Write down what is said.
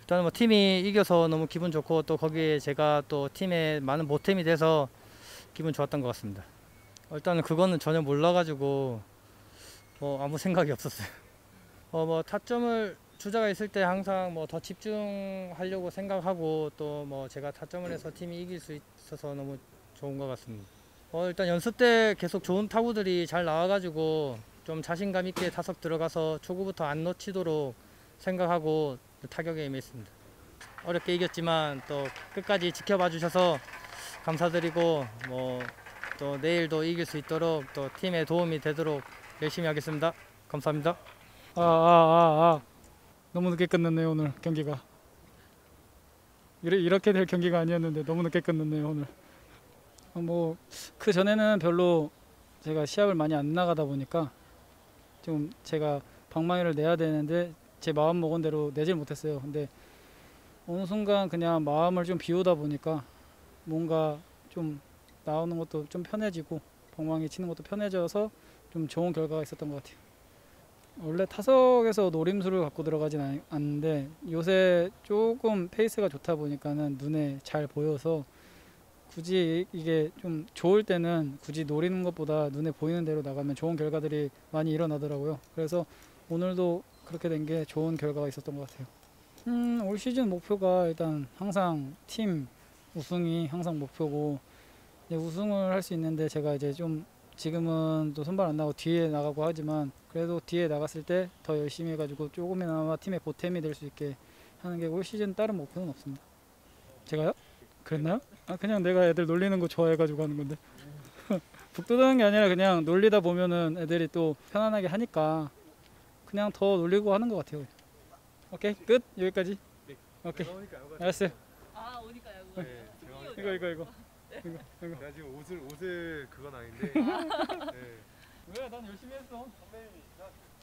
일단은 뭐 팀이 이겨서 너무 기분 좋고 또 거기에 제가 또 팀에 많은 보탬이 돼서 기분 좋았던 것 같습니다. 일단은 그거는 전혀 몰라가지고 뭐 아무 생각이 없었어요. 뭐 타점을 주자가 있을 때 항상 뭐 더 집중하려고 생각하고 또 뭐 제가 타점을 해서 팀이 이길 수 있어서 너무 좋은 것 같습니다. 일단 연습 때 계속 좋은 타구들이 잘 나와가지고 좀 자신감 있게 타석 들어가서 초구부터 안 놓치도록 생각하고 타격에 임했습니다. 어렵게 이겼지만 또 끝까지 지켜봐 주셔서 감사드리고 뭐 또 내일도 이길 수 있도록 또 팀에 도움이 되도록 열심히 하겠습니다. 감사합니다. 너무 늦게 끝났네요 오늘 경기가. 이렇게 될 경기가 아니었는데 너무 늦게 끝났네요 오늘. 뭐 그 전에는 별로 제가 시합을 많이 안 나가다 보니까 좀 제가 방망이를 내야 되는데 제 마음 먹은 대로 내질 못했어요. 근데 어느 순간 그냥 마음을 좀 비우다 보니까 뭔가 좀 나오는 것도 좀 편해지고 방망이 치는 것도 편해져서 좀 좋은 결과가 있었던 것 같아요. 원래 타석에서 노림수를 갖고 들어가진 않는데 요새 조금 페이스가 좋다 보니까는 눈에 잘 보여서 굳이 이게 좀 좋을 때는 굳이 노리는 것보다 눈에 보이는 대로 나가면 좋은 결과들이 많이 일어나더라고요. 그래서 오늘도 그렇게 된 게 좋은 결과가 있었던 것 같아요. 올 시즌 목표가 일단 항상 팀 우승이 항상 목표고 이제 우승을 할 수 있는데 제가 이제 좀 지금은 또 선발 안 나고 뒤에 나가고 하지만 그래도 뒤에 나갔을 때 더 열심히 해가지고 조금이나마 팀의 보탬이 될 수 있게 하는 게 올 시즌 다른 목표는 없습니다. 제가요? 그랬나요? 그냥 내가 애들 놀리는 거 좋아해가지고 하는 건데 북돋우는 게 아니라 그냥 놀리다 보면은 애들이 또 편안하게 하니까 그냥 더 놀리고 하는 것 같아요. 오케이 끝 여기까지. 오케이 알았어요. 오니까 야구. 네, 이거. 제가 지금 옷을 그건 아닌데. 네. 왜? 난 열심히 했어. 선배님이